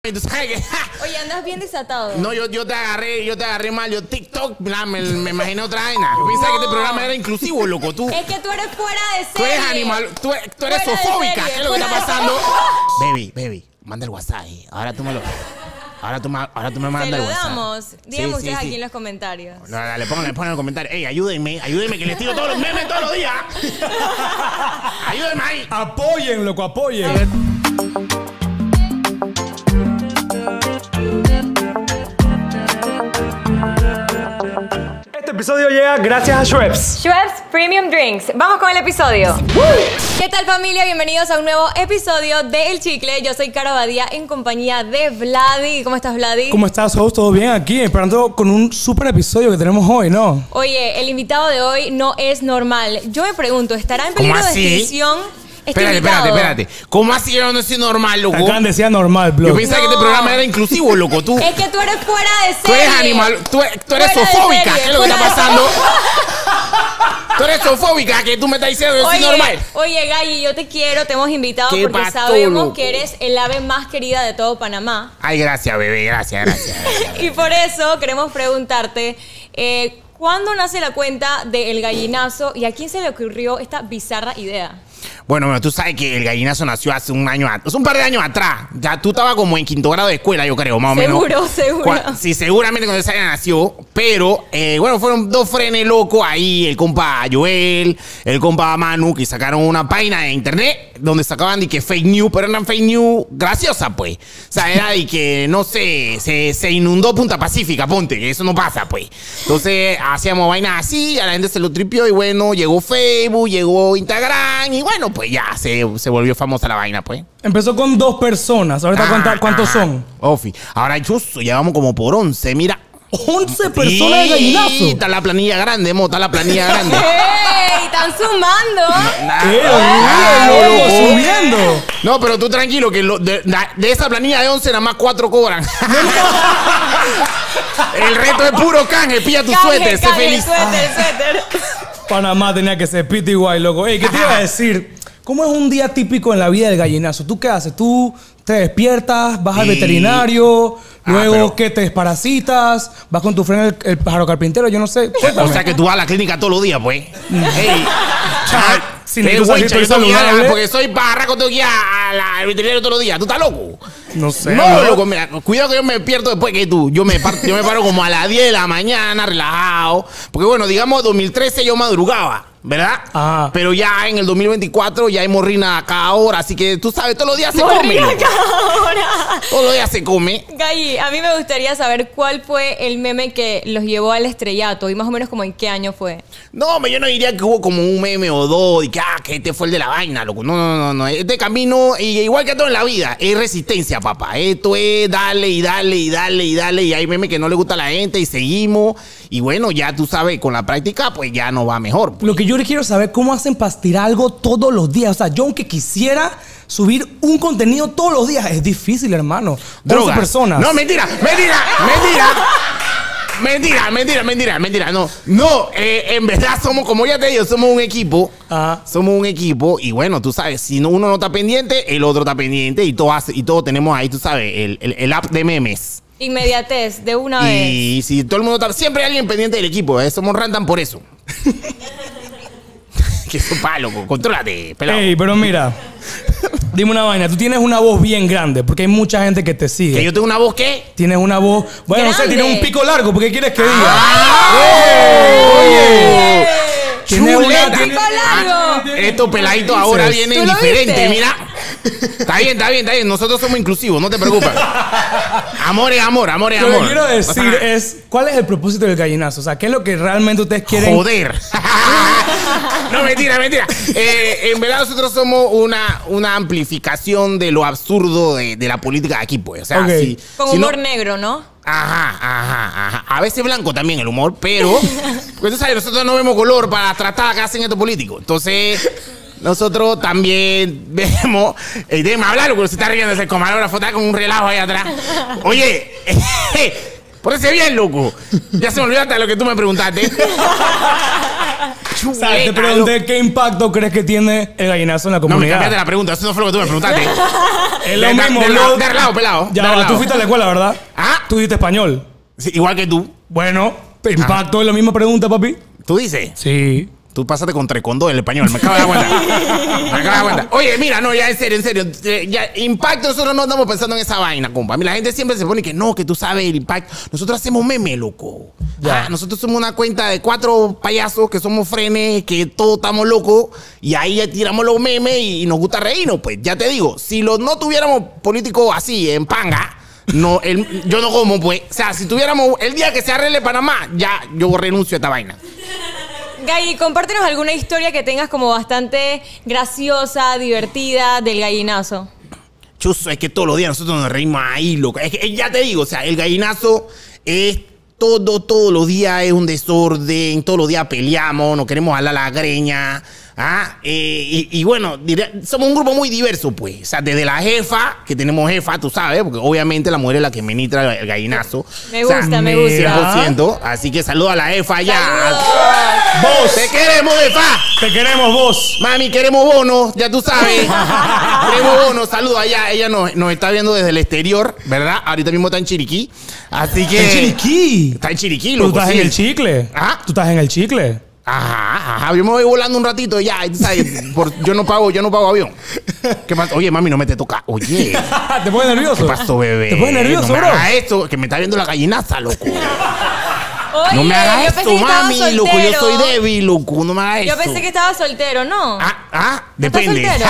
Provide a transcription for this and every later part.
Entonces, ¿sabes qué? Oye, andas bien desatado. No, yo te agarré mal. Yo TikTok, me imaginé otra vaina. Yo pensaba que este programa era inclusivo, loco. Tú Es que tú eres fuera de serie. tú eres animal, tú eres Fuera de zoofóbica. serie, ¿Qué es lo que está fuera de- pasando? Baby, manda el WhatsApp ahí. Ahora tú me mandas Te el lo WhatsApp. damos. Díganme ustedes aquí en sí. los comentarios. No, dale, pongan en el comentario. Ey, ayúdenme que les tiro todos los memes todos los días. Ayúdenme ahí. Apoyen, loco, apoyen. Este episodio llega gracias a Schweppes. Schweppes Premium Drinks. Vamos con el episodio. ¿Qué tal, familia? Bienvenidos a un nuevo episodio de El Chicle. Yo soy Caro Badía en compañía de Vladi. ¿Cómo estás, Vladi? ¿Cómo estás, host? ¿Todo bien aquí? Esperando con un súper episodio que tenemos hoy, ¿no? Oye, el invitado de hoy no es normal. Yo me pregunto, ¿estará en ¿Cómo peligro de así? extinción este Espérate. invitado? ¿Cómo así yo no soy normal, loco? Acá decía normal, bro. Yo pensaba que este No. programa era inclusivo, loco. Tú Es que tú eres fuera de serie. Tú eres animal, tú eres Fuera de zoofóbica. serie, ¿Qué es lo que está fuera de- pasando? Tú eres zoofóbica, que tú me estás diciendo que yo soy normal. Oye, Galli, yo te quiero, te hemos invitado ¿Qué porque pasó, sabemos loco? que eres el ave más querida de todo Panamá. Ay, gracias, bebé, gracias. Y por eso queremos preguntarte, ¿cuándo nace la cuenta del gallinazo y a quién se le ocurrió esta bizarra idea? Bueno, tú sabes que el gallinazo nació hace un par de años atrás. Ya tú estabas como en quinto grado de escuela, yo creo, más o menos. Seguro. Sí, seguramente cuando esa nació. Pero, bueno, fueron dos frenes locos ahí. El compa Joel, el compa Manu, que sacaron una página de internet donde sacaban de que fake news, pero eran fake news graciosas, pues. O sea, era de que, no sé, se inundó Punta Pacífica, ponte, que eso no pasa, pues. Entonces, hacíamos vainas así, a la gente se lo tripió y bueno, llegó Facebook, llegó Instagram y bueno, pues ya se volvió famosa la vaina, pues. Empezó con 2 personas. Ahorita, ¿cuántos son? Ofi. Ahora, chuzo, ya vamos como por 11, mira. 11 personas de gallinazo. Está la planilla grande, está la planilla grande. ¡Ey! ¡Están sumando! Loco, subiendo. No, pero tú tranquilo, que de esa planilla de 11 nada más 4 cobran. El resto es puro canje, pilla tu suéter, sé feliz. Suéter. Panamá tenía que ser pity guay, loco. Ey, ¿qué te iba a decir? ¿Cómo es un día típico en la vida del gallinazo? ¿Tú qué haces? ¿Tú te despiertas, vas al veterinario, luego pero- que te desparasitas, vas con tu friend el pájaro carpintero? Yo no sé. O Cuéntame. sea que tú vas a la clínica todos los días, pues. Ey. Sin Qué tú salir güey, yo todo tengo que ir saludable. porque soy parraco, tengo que ir al veterinario todos los días. ¿Tú estás loco? No sé. No, bro. loco, mira, cuidado que yo me despierto después que tú. Yo me paro como a las 10 de la mañana, relajado. Porque bueno, digamos, 2013 yo madrugaba, ¿verdad? Ajá. Pero ya en el 2024 ya hay morrina a cada hora. Así que tú sabes, todos los días se come. Morrina loco. cada hora. Todos los días se come. Galli, a mí me gustaría saber cuál fue el meme que los llevó al estrellato y más o menos como en qué año fue. No, yo no diría que hubo como un meme o dos y que, que este fue el de la vaina, loco. No. Este camino, y igual que todo en la vida, es resistencia, papá. Esto es darle y darle y darle y darle. Y hay memes que no le gusta a la gente y seguimos. Y bueno, ya tú sabes, con la práctica, pues ya no va mejor. Lo que yo le quiero saber, ¿cómo hacen para tirar algo todos los días? O sea, yo aunque quisiera subir un contenido todos los días, es difícil, hermano. 11 Drogas. personas. No, mentira. No, en verdad somos, como ya te digo, somos un equipo. Ajá. Somos un equipo y bueno, tú sabes, si uno no está pendiente, el otro está pendiente y todo tenemos ahí, tú sabes, el app de memes. Inmediatez, de una vez. Y si todo el mundo está, siempre hay alguien pendiente del equipo, somos random por eso. Que sopa, loco, contrólate, pelado. Ey, pero mira, dime una vaina. Tú tienes una voz bien grande porque hay mucha gente que te sigue. Que yo tengo una voz que... Tienes una voz... Bueno, no sé, Grande. tienes un pico largo. ¿Por qué quieres que diga? ¡Eh! Tienes Chuleta. ¡Pico largo! Estos peladitos ahora vienen ¿Tú lo diferentes, viste? mira. Está bien. Nosotros somos inclusivos, no te preocupes. Amor es amor, amor es Lo amor. que quiero decir O sea, es, ¿cuál es el propósito del gallinazo? O sea, ¿qué es lo que realmente ustedes quieren? joder. No, mentira. En verdad nosotros somos una amplificación de lo absurdo de la política de aquí, pues. O sea, Ok. Con si no- humor negro, ¿no? Ajá. A veces blanco también el humor, pero... Pues tú sabes, nosotros no vemos color para las tratadas que hacen estos políticos. Entonces... Nosotros también vemos... déjame hablarlo, porque se está riendo ese camarógrafo, está con un relajo ahí atrás. Oye, pórese bien, loco. Ya se me olvidó hasta lo que tú me preguntaste. O sea, te pregunté qué impacto crees que tiene el gallinazo en la No, me comunidad. cambiaste la pregunta. Eso no fue lo que tú me preguntaste. Es lo mismo, bro. De lado, pelado. Ya, de va, lado. tú fuiste a la escuela, ¿verdad? Ah. Tú diste español. Sí, igual que tú. Bueno, impacto es la misma pregunta, papi. ¿Tú dices? Sí. Tú pasaste con trecondo en el español. Me acabo de dar cuenta. Me acabo de dar cuenta. Oye, mira, no, ya en serio, en serio. Ya, impacto, nosotros no estamos pensando en esa vaina, compa. A mí la gente siempre se pone que no, que tú sabes el impacto. Nosotros hacemos meme, loco. Ya. Ah, nosotros somos una cuenta de 4 payasos que somos frenes, que todos estamos locos. Y ahí ya tiramos los memes y nos gusta reírnos. Pues ya te digo, si no tuviéramos políticos así, en panga. No, yo no como, pues. O sea, si tuviéramos el día que se arregle Panamá, ya yo renuncio a esta vaina. Gay, compártenos alguna historia que tengas como bastante graciosa, divertida del gallinazo. Chuzo, es que todos los días nosotros nos reímos ahí, loco. Es que ya te digo, o sea, el gallinazo es todos los días es un desorden, todos los días peleamos, nos queremos jalar la greña. Y bueno, somos un grupo muy diverso, pues. O sea, desde la jefa, que tenemos jefa, tú sabes, porque obviamente la mujer es la que ministra el gallinazo. Me gusta, me gusta. 100%. Así que saludo a la jefa ya. Saludos. Vos. ¡Te queremos, jefa! Te queremos vos. Mami, queremos bonos, ya tú sabes. Queremos bonos, saludos allá. Ella nos está viendo desde el exterior, ¿verdad? Ahorita mismo está en Chiriquí. Así que. En Chiriquí. Está en Chiriquí, Tú loco. estás sí. en el chicle. ¿Ah? Tú estás en el chicle. Ajá. Yo me voy volando un ratito ya, ¿sabes? Yo no pago avión. ¿Qué pasa? Oye, mami, no me te toca. Oye, ¿Te pones nervioso? ¿qué pasó, bebé? ¿Te pones nervioso, no me bro? hagas esto, que me está viendo la gallinaza, loco. Oye, No me hagas yo pensé esto, que estaba mami, soltero. loco. Yo soy débil, loco. No me hagas Yo esto. pensé que estaba soltero, ¿no? Depende. soltero?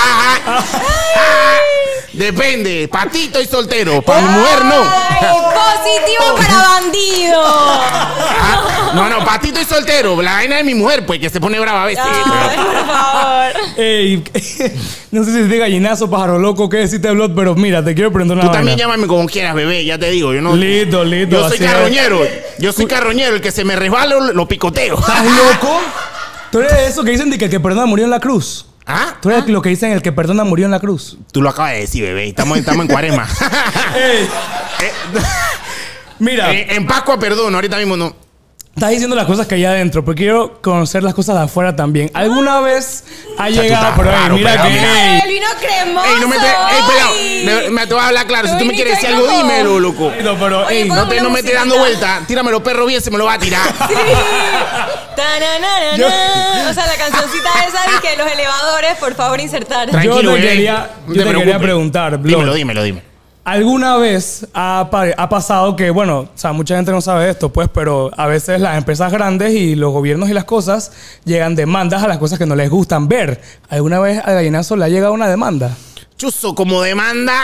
Depende. Para ti estoy soltero, para mi mujer no. ¡Ay, positivo para bandido! No, para ti estoy soltero. La vaina de mi mujer, pues, que se pone brava a veces. Ay, por favor. Ey, no sé si es de gallinazo, pájaro loco, qué decirte, Blot, pero mira, te quiero preguntar una Tú también vaina. llámame como quieras, bebé, ya te digo. Yo no. Listo. Yo soy así es. carroñero. Yo soy carroñero. El que se me resbala lo picoteo. ¿Estás loco? Tú eres de eso que dicen de que el que perdona murió en la cruz. ¿Ah? Tú eres lo que dicen el que perdona murió en la cruz. Tú lo acabas de decir, bebé. Estamos en cuaresma. Ey, mira, En Pascua, perdón, ahorita mismo no. estás diciendo las cosas que hay adentro, pero quiero conocer las cosas de afuera también. ¿Alguna vez ha sea, tú llegado, estás pero ey, raro, mira pelado, que... mira. ey, El vino cremoso. Ey, no me te. Ey, pelado. Me te voy a hablar claro. Si tú me quieres decir algo, dímelo, loco. no, pero, Oye, ey, ¿puedo No me estés musiquita? dando vuelta. Tírame los perros bien, se me lo va a tirar. Sí. Ta-na-na-na-na. Yo- O sea, la cancioncita esa de que los elevadores, por favor, insertar. Tranquilo, yo te bebé. quería, No yo te te quería preocupes. preguntar, Blot. Dímelo. ¿Alguna vez ha pasado que, bueno, o sea, mucha gente no sabe esto, pues, pero a veces las empresas grandes y los gobiernos y las cosas llegan demandas a las cosas que no les gustan ver? ¿Alguna vez al gallinazo le ha llegado una demanda? Chuzo, como demanda,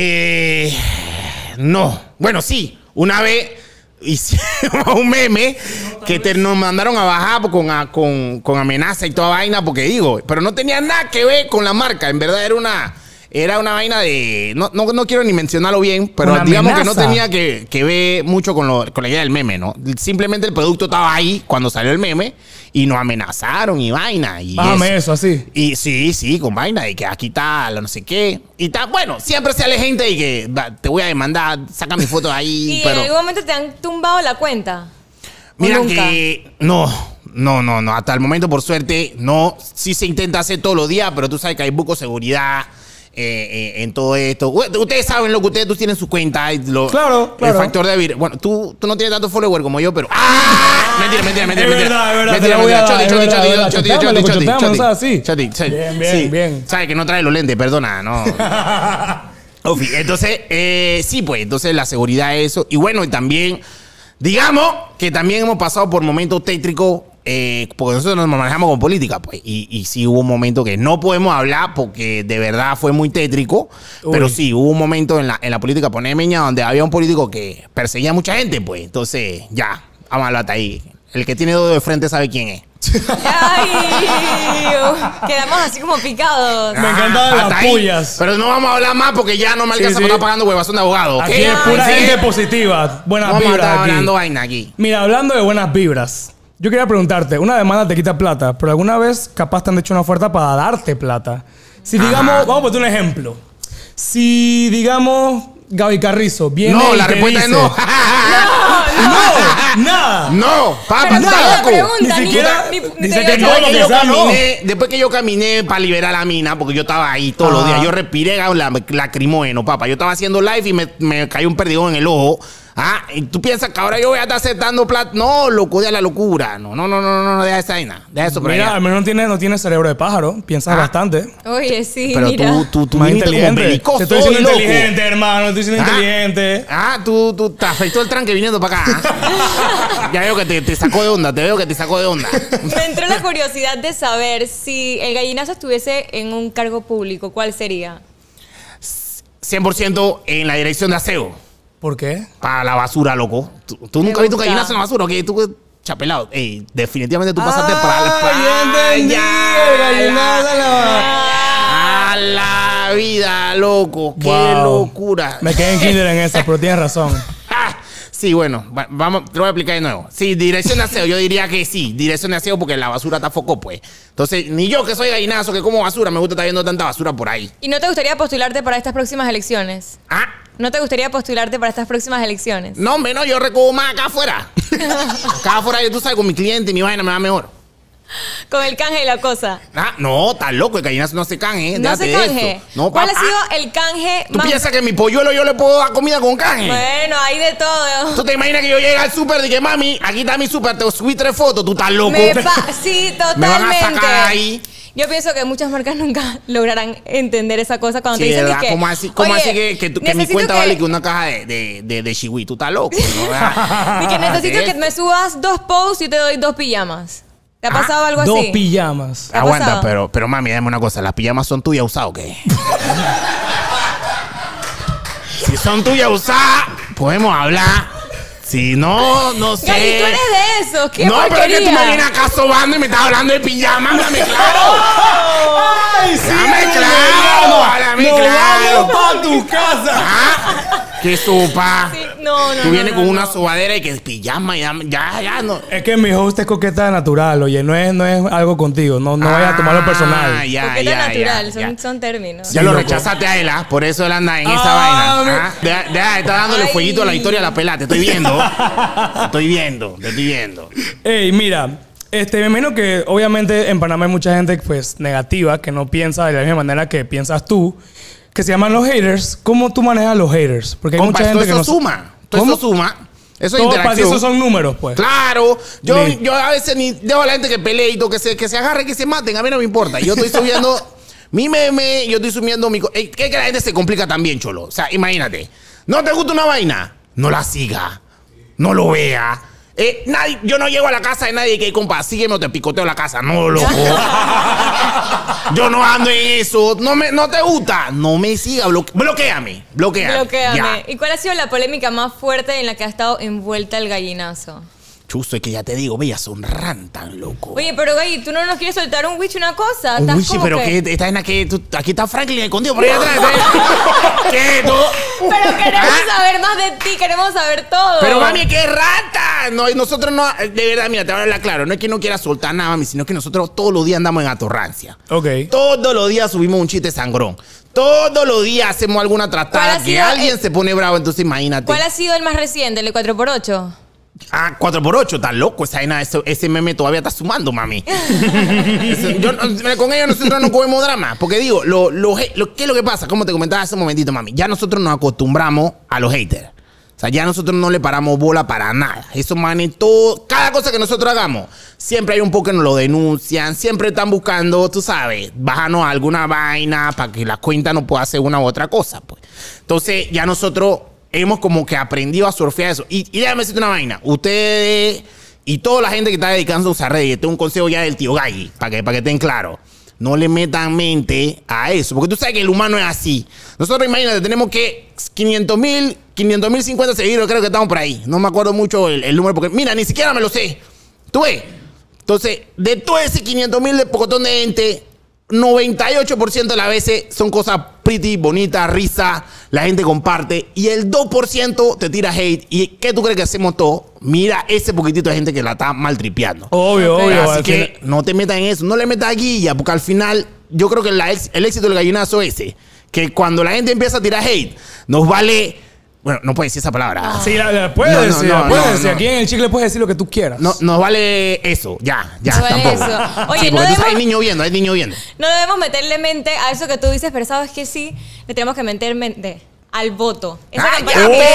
no. Bueno, sí. Una vez hicimos un meme que nos mandaron a bajar con amenaza y toda vaina, porque digo, pero no tenía nada que ver con la marca. En verdad era una vaina de... No quiero ni mencionarlo bien, pero Una digamos que no amenaza. tenía que ver mucho con la idea del meme, ¿no? Simplemente el producto estaba ahí cuando salió el meme y nos amenazaron y vaina. Y Bájame eso, así. y sí, con vaina de que aquí está la no sé qué. Y está, bueno, siempre sale gente y que te voy a demandar, saca mi foto ahí. ¿Y pero en algún momento te han tumbado la cuenta? ¿O mira nunca? que no. Hasta el momento, por suerte, no. Sí se intenta hacer todos los días, pero tú sabes que hay buco seguridad en todo esto. Ustedes saben lo que tú tienen su cuenta. Claro. El factor de vir. Bueno, tú no tienes tanto follower como yo, pero. Mentira. Es verdad, Mentira, te la voy a dar, Choti, es verdad. Choteame, Choti. ¿sabes? Sí. Choti. Bien. Sabes que no trae los lentes, perdona, no. Ofi, entonces, sí, pues, entonces la seguridad es eso. Y bueno, y también, digamos que también hemos pasado por momentos tétricos, porque nosotros nos manejamos con política, pues. Y sí hubo un momento que no podemos hablar porque de verdad fue muy tétrico. Uy. Pero sí, hubo un momento en la política ponemeña donde había un político que perseguía a mucha gente, pues. Entonces, ya, vamos a hablar hasta ahí. El que tiene dedo de frente sabe quién es. Ay, quedamos así como picados. Me encantan hasta las ahí. pullas. Pero no vamos a hablar más porque ya no me alcanza Sí. para estar pagando huevazón de abogado. ¿ok? Aquí es pura Así que gente positiva. Buenas no vamos a vibras estar aquí. hablando vaina aquí. Mira, hablando de buenas vibras, yo quería preguntarte, una demanda te quita plata, pero alguna vez capaz te han hecho una oferta para darte plata. Si digamos, vamos a poner un ejemplo. Si digamos Gaby Carrizo viene No, y la te respuesta dice, es no. Nada. No, papi, Pero tú ¿cuál es estás la loco. pregunta? Ni siquiera- dice te que digo no, yo. lo que sea, no. Después que yo caminé para liberar a la mina, porque yo estaba ahí todos los días, yo respiré lacrimógeno, papá. Yo estaba haciendo live y me cayó un perdigón en el ojo. Ah, y tú piensas que ahora yo voy a estar aceptando plata. No, loco, de la locura. No, deja esa vaina. Deja eso por Mira, allá. al menos no tiene cerebro de pájaro. Piensas bastante. Oye, sí, Pero mira. tú Más viniste como inteligente. belicoso Te estoy diciendo hoy, loco. inteligente, hermano. Te estoy diciendo inteligente. Tú te afectó el tranque viniendo para acá. Ya veo que te sacó de onda. Te veo que te sacó de onda. Me entró la curiosidad de saber si el gallinazo estuviese en un cargo público, ¿cuál sería? 100% en la dirección de aseo. ¿Por qué? Para la basura, loco. ¿Tú Me nunca has visto un gusta. gallinazo en la basura? ¿O qué? Tú, chapelado. Ey, definitivamente tú pasaste para ya entendí. El gallinazo en la- a la vida, loco. Qué Wow. locura. Me quedé en kinder en esa, pero tienes razón. Ah, sí, bueno, vamos, te lo voy a explicar de nuevo. Sí, dirección de aseo, yo diría que sí, dirección de aseo porque la basura está foco, pues. Entonces, ni yo que soy gallinazo, que como basura, me gusta estar viendo tanta basura por ahí. ¿Y no te gustaría postularte para estas próximas elecciones? Ah, ¿No te gustaría postularte para estas próximas elecciones? no, hombre, no, yo recojo más acá afuera. Acá afuera, tú sabes, con mi cliente y mi vaina me va mejor. Con el canje y la cosa. Ah, no, está loco, el gallinazo no se canje. ¿No déjate se de canje? eso. No, ¿Cuál ha papá. sido el canje ¿Tú más...? piensas que mi polluelo yo le puedo dar comida con canje? Bueno, hay de todo. ¿Tú te imaginas que yo llegue al súper y que mami, aquí está mi súper, te subí 3 fotos, tú estás loco? Sí, Me van a totalmente. sacar ahí. Yo pienso que muchas marcas nunca lograrán entender esa cosa cuando Sí, te dicen ¿verdad? que... ¿Cómo así que mi necesito cuenta vale que una caja de chihui? Tú estás loco, ¿no? Y que necesito que me subas 2 posts y te doy 2 pijamas. ¿Te ha pasado algo así? 2 pijamas. ¿Te ha Aguanta, pasado? pero mami, dame una cosa. ¿Las pijamas son tuyas usadas o qué? Si son tuyas usadas, podemos hablar. Si no, no sé. Gali, tú eres de esos. ¡Qué no, pero es que tú me porquería! vienes acá sobando y me estás hablando de pijamas. Háblame claro. ¡Ay, sí! Háblame claro. Háblame ¡Nos claro. vamos pa' tu casa! ¿Ah? ¿Qué sopa? Sí, no. Tú vienes no, con no. una sobadera y que es pijama y ya, no. Es que mi host es coqueta natural, oye, no es algo contigo, no vayas a tomarlo personal. Ya, Porque ya, es natural, ya. son términos. Ya Sí, lo loco. rechazaste a él, ¿ah? Por eso él anda en esa Ah, vaina. ¿Ah? Deja, está dándole Ay. fueguito a la historia a la pelada. Te estoy viendo. Te estoy viendo. Ey, mira, me imagino que obviamente en Panamá hay mucha gente pues negativa, que no piensa de la misma manera que piensas tú, que se llaman los haters. ¿Cómo tú manejas los haters? Porque hay Compa, mucha gente todo que eso no... suma. Todo ¿Cómo? eso suma. Eso es Todo para ti, interacción. esos son números, pues. Claro, Listo. yo a veces ni dejo a la gente que pelee y todo, que se agarre, que se maten, a mí no me importa. Yo estoy subiendo mi meme, yo estoy subiendo mi... ¿Qué que la gente se complica también, cholo? O sea, imagínate, ¿no te gusta una vaina? No la siga, no lo vea. Yo no llego a la casa de nadie que, compa, sígueme o te picoteo la casa. No, loco. Yo no ando en eso. No te gusta. No me siga. Bloquéame. Bloquéame. Ya. ¿Y cuál ha sido la polémica más fuerte en la que ha estado envuelta el gallinazo? Chuzo, es que ya te digo, bellas son rantan, loco. Oye, pero Gay, ¿tú no nos quieres soltar un wish, una cosa? Un Estás wishi, como pero que- que esta vaina que aquí está Franklin escondido por ahí atrás. ¿Qué? Pero queremos saber más de ti, queremos saber todo. Pero mami, qué rata. No, nosotros no, de verdad, mira, te voy a hablar claro. No es que no quiera soltar nada, mami, sino que nosotros todos los días andamos en atorrancia. Ok. Todos los días subimos un chiste sangrón. Todos los días hacemos alguna ¿Cuál tratada ha que sido alguien el- se pone bravo, entonces imagínate. ¿Cuál ha sido el más reciente, el de 4x8? Ah, 4x8, está loco esa vaina, ese meme todavía está sumando, mami. Con ellos nosotros no comemos drama. Porque digo, ¿qué es lo que pasa? Como te comentaba hace un momentito, mami. Ya nosotros nos acostumbramos a los haters. O sea, ya nosotros no le paramos bola para nada. Eso, man, todo, cada cosa que nosotros hagamos, siempre hay un poco que nos lo denuncian, siempre están buscando, tú sabes, bajarnos alguna vaina para que la cuenta no pueda hacer una u otra cosa, pues. Entonces, ya nosotros hemos como que aprendido a surfear eso. Y déjame decirte una vaina. Ustedes y toda la gente que está dedicándose a redes, este es un consejo ya del tío Galli, para que estén claros. No le metan mente a eso, porque tú sabes que el humano es así. Nosotros, imagínate, tenemos que 500,050 seguidores, creo que estamos por ahí. No me acuerdo mucho el número, porque mira, ni siquiera me lo sé. ¿Tú ves? Entonces, de todo ese 500,000 de pocotón de gente, 98% de las veces son cosas pretty, bonitas, risa, la gente comparte, y el 2% te tira hate. ¿Y qué tú crees que hacemos todos? Mira ese poquitito de gente que la está maltripeando. Obvio, Ok. obvio. Así al que final- no te metas en eso, no le metas guilla, porque al final yo creo que el éxito del gallinazo ese, que cuando la gente empieza a tirar hate, nos vale Bueno, no puedes decir esa palabra. Sí, la puedes No, no, decir. no, la puedes no, decir. no. Aquí en el chicle puedes decir lo que tú quieras. No, nos vale eso. Ya, No vale tampoco. eso. Oye, Sí, no porque tú sabes, debemos- hay niño viendo. No debemos meterle mente a eso que tú dices, pero sabes que sí, le tenemos que meter mente al voto. Esa ¡Ah, campaña ya! que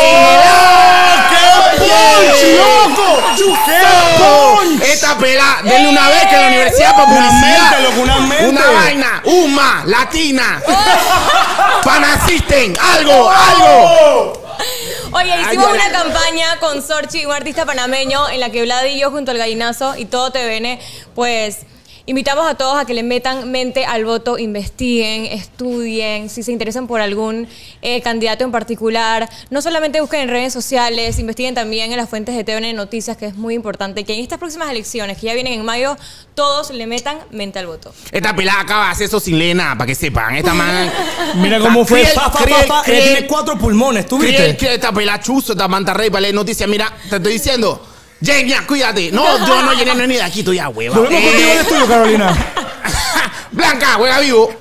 Esta pela, denle una beca en la universidad para publicidad. mente, loco, una mente. Una vaina, UMA, Latina. Panasisten, algo. Oye, hicimos Ay, ay, una ay. campaña con Sorchi, un artista panameño, en la que Vlad y yo junto al Gallinazo y todo TVN, pues invitamos a todos a que le metan mente al voto, investiguen, estudien, si se interesan por algún candidato en particular. No solamente busquen en redes sociales, investiguen también en las fuentes de TVN Noticias, que es muy importante, que en estas próximas elecciones, que ya vienen en mayo, todos le metan mente al voto. Esta pelada acaba de hacer eso sin leer nada, para que sepan. Esta man. Mira cómo fue. Criel, Ella tiene 4 pulmones, ¿tú viste? Que esta pelada chuzo, esta mantarrey para leer noticias. Mira, te estoy diciendo. Genia, cuídate. No, yo no llené ni de aquí, tú ya, hueva. Nos vemos contigo en el estudio, Carolina. Blanca, juega vivo.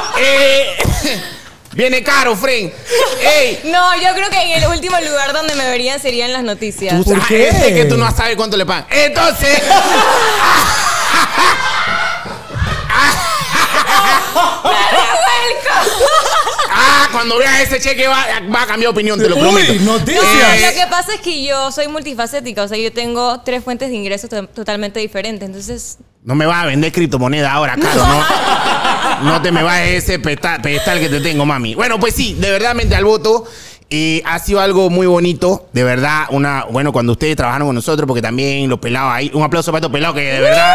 Viene caro, Fren. Ey. No, yo creo que en el último lugar donde me verían serían las noticias. Tú ¿Por sabes, qué? es que tú no sabes cuánto le pagan. Entonces. Cuando veas ese cheque va a cambiar de opinión, te lo prometo. Uy, No, noticias. lo que pasa es que yo soy multifacética, o sea, yo tengo 3 fuentes de ingresos totalmente diferentes, entonces... No me vas a vender criptomoneda ahora, caro, ¿no? No te me vayas ese pedestal que te tengo, mami. Bueno, pues sí, de verdad, mente al voto. Ha sido algo muy bonito, de verdad. Bueno, cuando ustedes trabajaron con nosotros, porque también los pelados ahí. Un aplauso para estos pelados que de verdad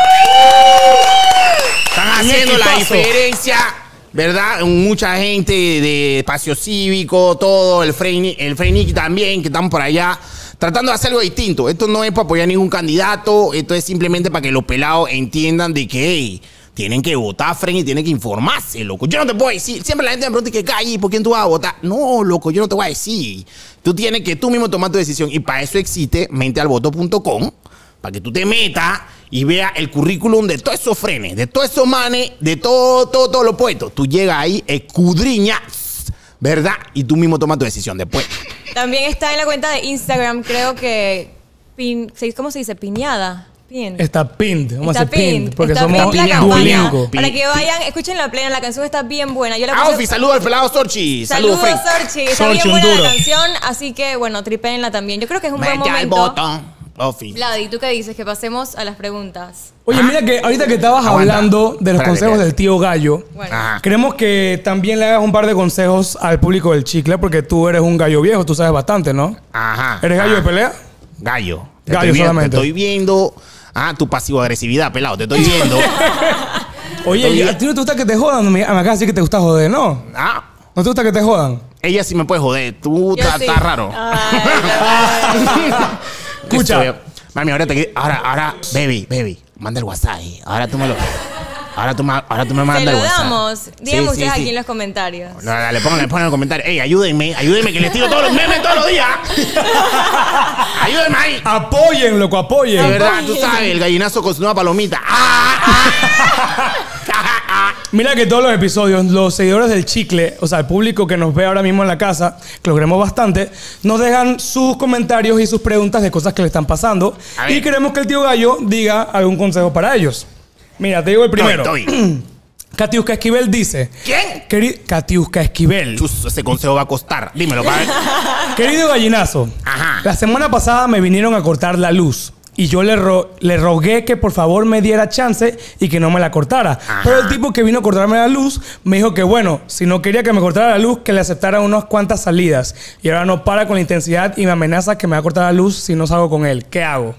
están haciendo la equipazo. diferencia, ¿verdad? Mucha gente de espacio cívico, todo, el Freinic también, que están por allá. Tratando de hacer algo distinto. Esto no es para apoyar a ningún candidato. Esto es simplemente para que los pelados entiendan de que hey, tienen que votar, Fren, y tienen que informarse, loco. Yo no te puedo decir. Siempre la gente me pregunta que calle, ¿por quién tú vas a votar? No, loco, yo no te voy a decir. Tú tienes que tú mismo tomar tu decisión. Y para eso existe mentealvoto.com, para que tú te metas y veas el currículum de todos esos frenes, de todos esos manes, de todos los puestos. Tú llegas ahí, escudriñas, ¿verdad? Y tú mismo tomas tu decisión después. También está en la cuenta de Instagram, creo que... ¿Cómo se dice? Piñada. Pin. Está pinned. Vamos a Está hacer pinned. Porque Está somos pinned la Duolingo. campaña. Para que vayan, escuchen la plena, la canción está bien buena. Yo la Ah, puse- Ofi, saludos al pelado Sorchi. Saludos, Fren. Sorchi. Está Sorchi, bien un buena duro. la canción, así que, bueno, tripéenla también. Yo creo que es un buen Mete al momento. voto, Ofi. Vladi, ¿tú qué dices? Que pasemos a las preguntas. Oye, mira que ahorita que estabas Aguanta. hablando de los Espérate, consejos espérate. del tío Gallo, Bueno. Ajá. queremos que también le hagas un par de consejos al público del chicle, porque tú eres un gallo viejo, tú sabes bastante, ¿no? Ajá. ¿Eres gallo de pelea? Gallo. Gallo solamente. Te estoy viendo. Tu pasivo-agresividad, pelado. Te estoy viendo. Oye, Oye. ¿a ti no te gusta que te jodan? Me acabas de decir que te gusta joder, ¿no? Ah, ¿No te gusta que te jodan? ella sí me puede joder. Tú Yo estás sí. raro. Ay, Escucha. Mami, ahora, baby, manda el WhatsApp ahí. Ahora tú me Se mandas lo el WhatsApp. damos. Díganme Sí, ustedes sí, aquí sí. en los comentarios. No, dale, pongan en los comentarios. Ey, ayúdenme, que les tiro todos los memes todos los días. Ayúdenme ahí. Apoyen, loco, apoyen. De verdad, tú sabes, el gallinazo con su nueva palomita. Mira que todos los episodios, los seguidores del chicle, o sea, el público que nos ve ahora mismo en la casa, que lo queremos bastante, nos dejan sus comentarios y sus preguntas de cosas que le están pasando. A ver. Y queremos que el tío Gallo diga algún consejo para ellos. Mira, te digo el primero. Estoy. Katiuska Esquivel dice... ¿Quién? Katiuska Esquivel. Chus, ese consejo va a costar. Dímelo, padre. Querido gallinazo, Ajá. la semana pasada me vinieron a cortar la luz. Y yo le rogué que por favor me diera chance y que no me la cortara. Ajá. Pero el tipo que vino a cortarme la luz me dijo que bueno, si no quería que me cortara la luz, que le aceptara unas cuantas salidas. Y ahora no para con la intensidad y me amenaza que me va a cortar la luz si no salgo con él. ¿Qué hago?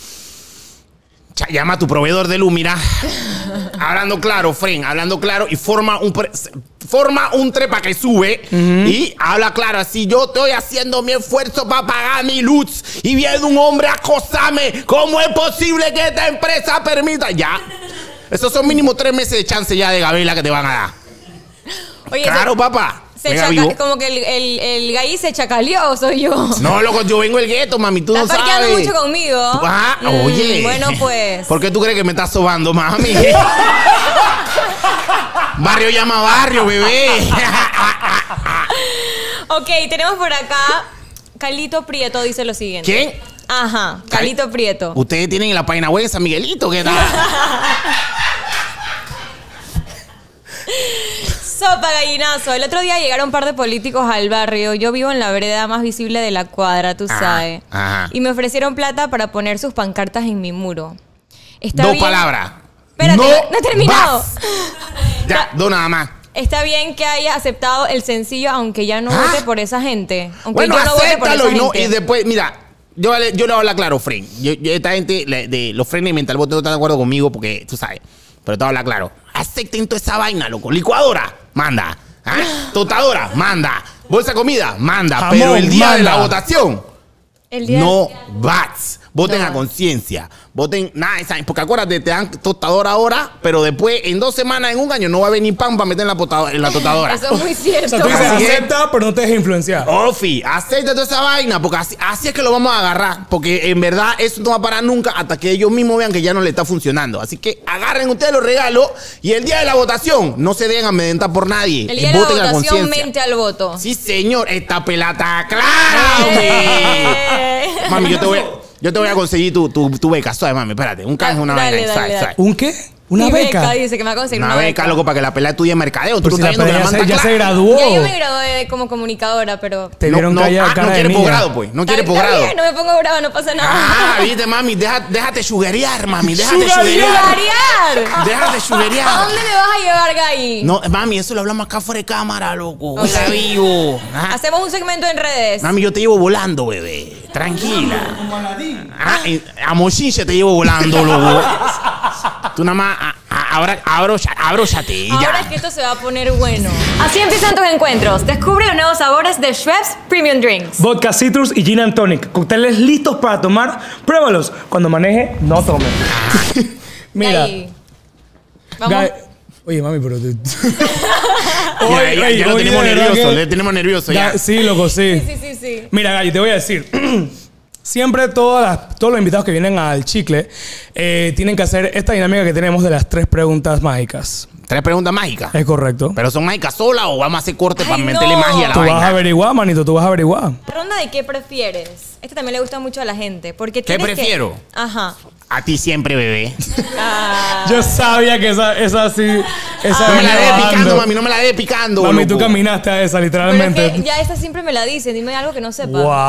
Llama a tu proveedor de luz, mira. Hablando claro, Fren, hablando claro y forma un trepa que sube y habla claro. Así yo estoy haciendo mi esfuerzo para pagar mi luz y viene un hombre a acosarme. ¿Cómo es posible que esta empresa permita? Ya. Esos son mínimo 3 meses de chance ya de Gabriela que te van a dar. Oye, Claro, papá. Venga, vivo. como que el galli se chacaleó, soy yo. No, loco, yo vengo del gueto, mami, tú no Estás parqueando sabes. mucho conmigo. Oye. Bueno, pues. ¿Por qué tú crees que me estás sobando, mami? Barrio llama barrio, bebé. Ok, tenemos por acá Carlito Prieto dice lo siguiente. ¿Quién? Ajá, Carlito Prieto. Ustedes tienen en la página web de San Miguelito, ¿qué tal? Sopa gallinazo. El otro día llegaron un par de políticos al barrio. Yo vivo en la vereda más visible de la cuadra, tú sabes. Ajá. Y me ofrecieron plata para poner sus pancartas en mi muro. Está Dos bien. palabras. Espérate, no he terminado. vas. Ya, dos nada más. Está bien que haya aceptado el sencillo, aunque ya no vote por esa gente. Aunque Bueno, yo no vote por esa acéptalo gente. y después, mira, yo le voy a hablar claro, Fren. Esta gente de los frenes y mental voto no están de acuerdo conmigo porque tú sabes. Pero te voy a hablar claro. Acepten toda esa vaina, loco. Licuadora, manda. ¿Ah? Tostadora, manda. Bolsa de comida, manda. Jamón, pero el día de la manda. votación, El día no vas. Voten No. a conciencia. Voten nada, porque acuérdate, te dan tostadora ahora, pero después en 2 semanas, en un año, no va a venir pan para meter en la tostadora. Eso es muy O cierto. sea, tú dices, Así es. acepta, pero no te dejes influenciar. Ofi, acepta toda esa vaina, porque así es que lo vamos a agarrar. Porque en verdad eso no va a parar nunca hasta que ellos mismos vean que ya no le está funcionando. Así que agarren ustedes los regalos y el día de la votación no se dejen amedrentar por nadie. El día de la Voten a votación, conciencia. mente al voto. Sí, señor, esta pelata clara, hombre. Mami, yo te voy a conseguir tu beca, suave, mami, espérate. Un canje, una Dale, vaina, dale, suave, dale. suave. ¿Un qué? ¿Una Mi beca? dice que me va a conseguir Una beca, loco, para que la pelea tuya en mercadeo. Tú Pero no si estás la viendo que la pelea manta ya se clara. graduó. Ya yo me gradué como comunicadora, pero... Te vieron cara no de quiere niña. posgrado, pues. No quiere Está posgrado. bien, no me pongo brava, no pasa nada. Ah, viste, mami, déjate sugerear, mami, déjate Sugerear. sugerear. Déjate ¿A sugerear. dónde me vas a llevar, Gay? No, mami, eso lo hablamos acá fuera de cámara, loco. Ok. Está vivo. Ah, Hacemos un segmento en redes. mami, yo te llevo volando, bebé. Tranquila. Ah, a te llevo volando, loco. Tú nada más abróchate y Ahora ya. es que esto se va a poner bueno. Así empiezan tus encuentros. Descubre los nuevos sabores de Schweppes Premium Drinks. Vodka Citrus y Gin and Tonic. Cócteles listos para tomar. Pruébalos. Cuando maneje, no tome. Mira. Gay. Vamos. Gay- Oye, mami, pero... Ya lo tenemos nervioso, le tenemos nervioso ya. Sí, loco, sí. Sí. Mira, Gallo, te voy a decir. Siempre todos los invitados que vienen al chicle tienen que hacer esta dinámica que tenemos de las 3 preguntas mágicas. 3 preguntas mágicas. ¿Es correcto? ¿Pero son mágicas solas o vamos a hacer corte Ay, para no. meterle magia a la Tú vas a vaina? averiguar, manito, tú vas a averiguar. Ronda de qué prefieres. Este también le gusta mucho a la gente. Porque ¿Qué tienes que- prefiero? Ajá. A ti siempre, bebé. Ah. Yo sabía que esa sí. Esa No me la venía dé bajando. picando, mami, no me la dé picando. Mami, loco. tú caminaste a esa, Pero literalmente. es que ya esta siempre me la dice. Dime algo que no sepa. ¡Wow!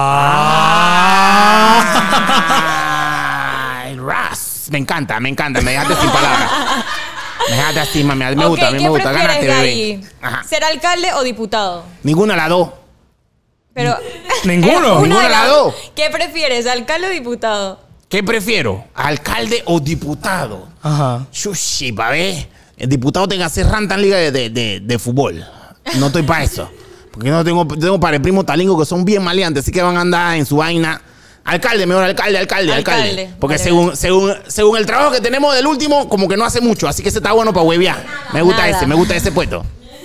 Ay, Ras. Me encanta. Me dejaste sin palabras. Me dejaste así, mami. A mí me Ok, gusta, a mí ¿qué me gusta. prefieres, Gánate, bebé. Gaby? Ajá. ¿Ser alcalde o diputado? Ninguna de las dos. Pero... Ninguno. Una Ninguna de de las dos. ¿Qué prefieres, alcalde o diputado? ¿Qué prefiero? ¿Alcalde o diputado? Ajá. Shushi, pa' ver. El diputado tenga que hacer ranta en liga de fútbol. No estoy para eso. Porque no tengo para el primo talingo que son bien maleantes, así que van a andar en su vaina. Alcalde, mejor alcalde. Porque Vale, según el trabajo que tenemos del último, como que no hace mucho. Así que ese está bueno para huevear. Me gusta Nada. me gusta ese puesto.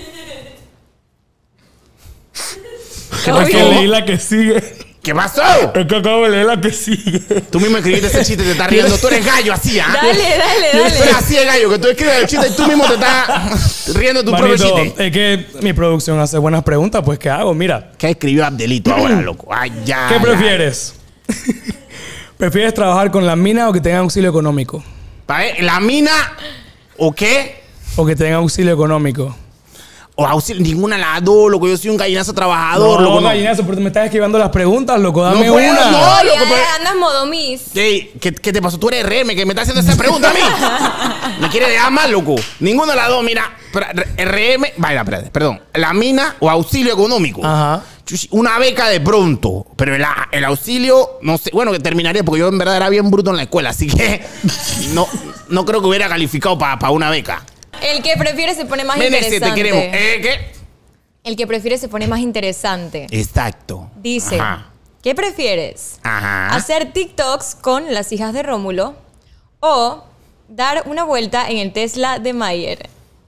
¿Qué Obvio. Es que pasó? leí la que sigue. ¿Qué pasó? Es que acabo de leer la que sigue. Tú mismo escribiste ese chiste, te estás riendo. Tú eres gallo así, ¿ah? Dale. Tú eres así de gallo, que tú escribes el chiste y tú mismo te estás riendo de tu propio Manito, chiste. es que mi producción hace buenas preguntas, pues ¿qué hago? Mira, ¿Qué escribió Abdelito ahora, loco? Ay, ya. ¿qué ya. prefieres? ¿Prefieres trabajar con la mina o que tengan auxilio económico? Pa' ver, ¿la mina o qué? O que tengan auxilio económico. O auxilio, ninguna de las dos, loco. Yo soy un gallinazo trabajador, No, loco. No. gallinazo, pero me estás esquivando las preguntas, loco. Dame No puedo, una. no. Oye, loco, pero- andas modo Miss. ¿Qué te pasó? Tú eres RM, que me estás haciendo esa pregunta a mí. ¿Me quieres dejar mal, loco? Ninguna de las dos, mira. RM, vaya, espérate, perdón. ¿La mina o auxilio económico? Ajá. Chuchi, una beca de pronto, pero el auxilio, no sé, bueno, que terminaría porque yo en verdad era bien bruto en la escuela, así que no creo que hubiera calificado para una beca. El que prefiere se pone más Menece, interesante. te queremos. ¿Qué? El que prefiere se pone más interesante. Exacto. Dice, Ajá. ¿qué prefieres? Ajá. ¿Hacer TikToks con las hijas de Rómulo o dar una vuelta en el Tesla de Mayer?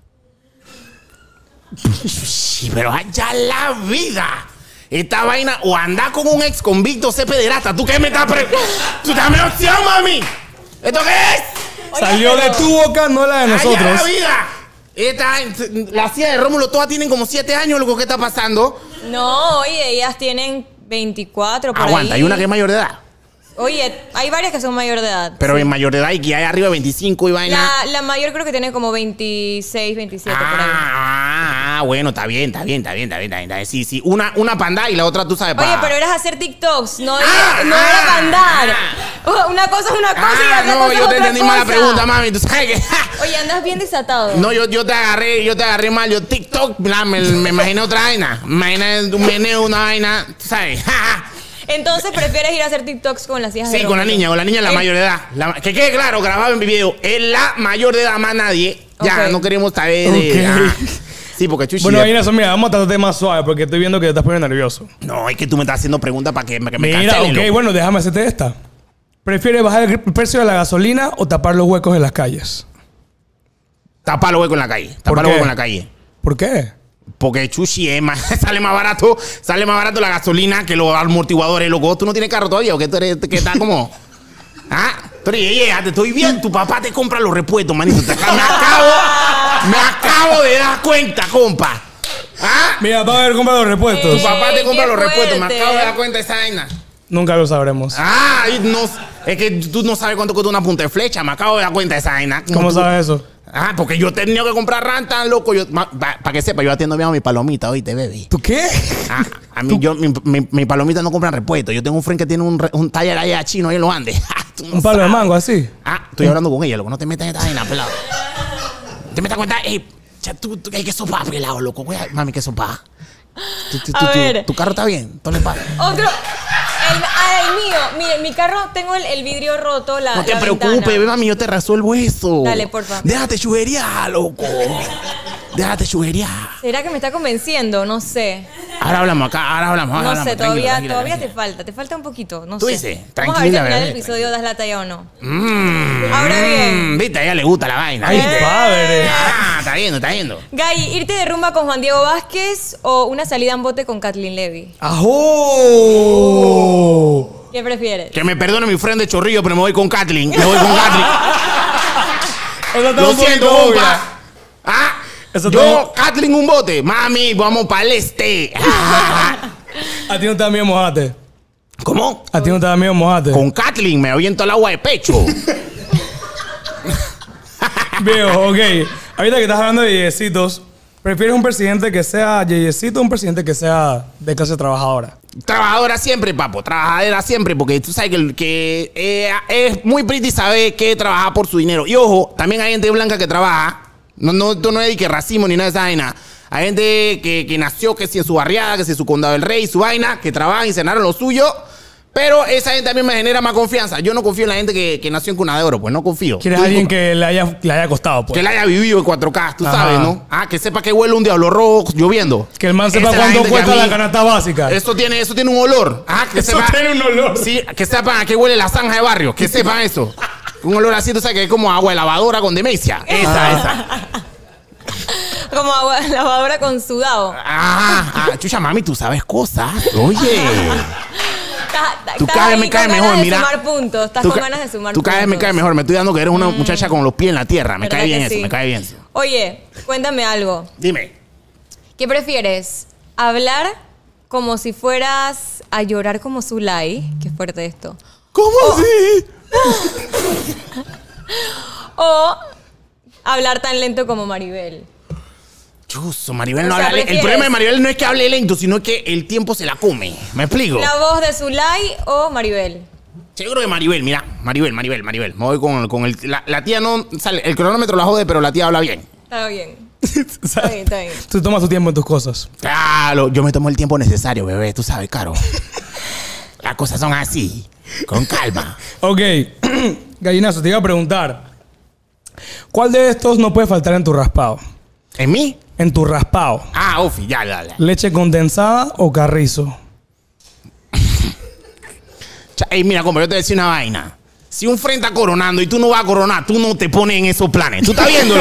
Sí, pero allá la vida. Esta vaina, o andar con un ex convicto, ser pederasta. ¿Tú qué me estás tú dame opción, mami? ¿Esto qué es? Salió de tu boca, no la de Allá nosotros. la vida. Las hijas de Rómulo todas tienen como 7 años, loco, ¿qué está pasando? No, oye, ellas tienen 24 por Aguanta, ahí. hay una que es mayor de edad. Oye, hay varias que son mayor de edad. Pero sí. en mayor de edad y que hay arriba de 25 y vaina. La mayor creo que tiene como 26, 27 por ahí. Bueno, está bien. Sí. Una panda y la otra tú sabes Oye, pero eras hacer TikToks, no era para andar. Una cosa es una cosa y otra no, cosa es yo te otra entendí mal la cosa. pregunta, mami. Tú sabes que. Oye, andas bien desatado. No, yo te agarré mal. Yo TikTok, me imaginé otra vaina. Me imaginé un meneo, una vaina, tú sabes. Entonces, ¿prefieres ir a hacer TikToks con las hijas de Sí, con la niña es la mayor de edad. Que quede claro, grabado en mi video. Es la mayor de edad, más nadie. Ya, Ok. no queremos saber de. Ok. Sí, porque Chuchi. Bueno, Gallinazo, mira, vamos a tratar de más suave porque estoy viendo que te estás poniendo nervioso. No, es que tú me estás haciendo preguntas para que me Mira, cancelen, ok, loco. bueno, déjame hacerte esta. ¿Prefieres bajar el precio de la gasolina o tapar los huecos en las calles? Tapar los huecos en la calle. ¿Por Tapar los qué? huecos en la calle. ¿Por qué? Porque Chuchi es más, sale más barato la gasolina que los amortiguadores, loco. ¿Tú no tienes carro todavía o qué? Tú eres que estás como. Tú eres, te estoy bien. Tu papá te compra los repuestos, manito. Me acabo de dar cuenta, compa. Mira, va a ver, compra los repuestos. Tu papá te compra qué los repuestos. Me fuerte. acabo de dar cuenta de esa vaina. Nunca lo sabremos. No, es que tú no sabes cuánto cuesta una punta de flecha. Me acabo de dar cuenta de esa vaina. ¿Cómo tú- sabes eso? Porque yo he tenido que comprar rantan, loco. Para que sepa, yo atiendo bien a mi palomita, oíste, baby. ¿Tú qué? A mí, mi palomita no compran repuestos. Yo tengo un friend que tiene un taller allá chino ahí en los Andes. Tú no Un palo de sabes. mango así. Estoy hablando con ella, loco. No te metas en esta vaina, pelado. Te metas cuenta, hay que sopar, pelado, loco. Mami, que sopar. A ver. Tu carro está bien, todo le pasa. Otro. El mío. Mire, mi carro tengo el vidrio roto, No te la preocupes, ventana. mami, yo te resuelvo eso. Dale, porfa. Déjate chujería, loco. Déjate chujería. ¿Será que me está convenciendo? No sé. Ahora hablamos acá, ahora hablamos. No sé, todavía tranquila. te falta un poquito. No Tú sé. dices, Vamos a ver si tranquila, al final del bebé, episodio das la talla o no. Ahora bien. Viste, a ella le gusta la vaina. ¡Ay, ¿viste? padre! Está viendo. Gay, ¿irte de rumba con Juan Diego Vázquez o una salida en bote con Kathleen Levy? ¡Ajo! ¿Qué prefieres? Que me perdone mi friend de Chorrillo, pero me voy con Kathleen. Me voy con Kathleen. Eso está Lo un siento, poquito obvio. compa. Eso Yo, está- Kathleen, un bote. Mami, vamos para el este. A ti no te da miedo mojarte. ¿Cómo? A ti no te da miedo mojarte. Con Kathleen me aviento al agua de pecho. Veo, ok. Ahorita que estás hablando de yeyecitos, ¿prefieres un presidente que sea yeyecito o un presidente que sea de clase trabajadora? Trabajadora siempre, papo. Trabajadora siempre, porque tú sabes que es muy pretty saber que trabaja por su dinero. Y ojo, también hay gente blanca que trabaja. Esto no es de que racismo ni nada de esa vaina. Hay gente que nació, que si en su barriada, que si en su condado del rey, su vaina, que trabajan y cenaron lo suyo. Pero esa gente también me genera más confianza. Yo no confío en la gente que nació en cuna de oro, pues no confío. ¿Quieres Tú, alguien que le haya costado, pues? que la haya vivido en 4K, tú Ajá. sabes, ¿no? Que sepa que huele un diablo rojo lloviendo. Que el man sepa Esa es la cuánto gente que cuesta a mí- la canasta básica. Eso tiene un olor. Que Eso tiene un olor. Sí, que sepan a qué huele la zanja de barrio. Que sepan eso. Un olor así, tú sabes que es como agua de lavadora con demencia. Esa. Como agua lavadora con sudado. Chucha, mami, tú sabes cosas. Oye. Tú Estás cada vez ahí me caes con mejor, ganas de mira. sumar puntos. Estás Tú con ca- ganas de sumar Tú puntos. cada vez me caes mejor. Me estoy dando que eres una muchacha con los pies en la tierra. Me ¿Verdad cae bien que eso, sí? me cae bien eso. Oye, cuéntame algo. Dime. ¿Qué prefieres? ¿Hablar como si fueras a llorar como Zulay? Qué fuerte esto. ¿Cómo así? ¿O hablar tan lento como Maribel? Chuzo, Maribel no O sea, habla. El ¿prefieres? problema de Maribel no es que hable lento, sino que el tiempo se la come. ¿Me explico? ¿La voz de Zulay o Maribel? Sí, yo creo que Maribel, mira. Maribel. Me voy con el. La tía no sale. El cronómetro la jode, pero la tía habla bien. Está bien. ¿Sabes? Está bien. Tú tomas tu tiempo en tus cosas. Claro, yo me tomo el tiempo necesario, bebé. Tú sabes, Caro. Las cosas son así. Con calma. Ok. Gallinazo, te iba a preguntar. ¿Cuál de estos no puede faltar en tu raspado? ¿En mí? En tu raspado. Ofi, ya. ¿Leche condensada o carrizo? Ey, mira, compa, yo te voy a decir una vaina. Si un friend está coronando y tú no vas a coronar, tú no te pones en esos planes. ¿Tú estás viéndolo?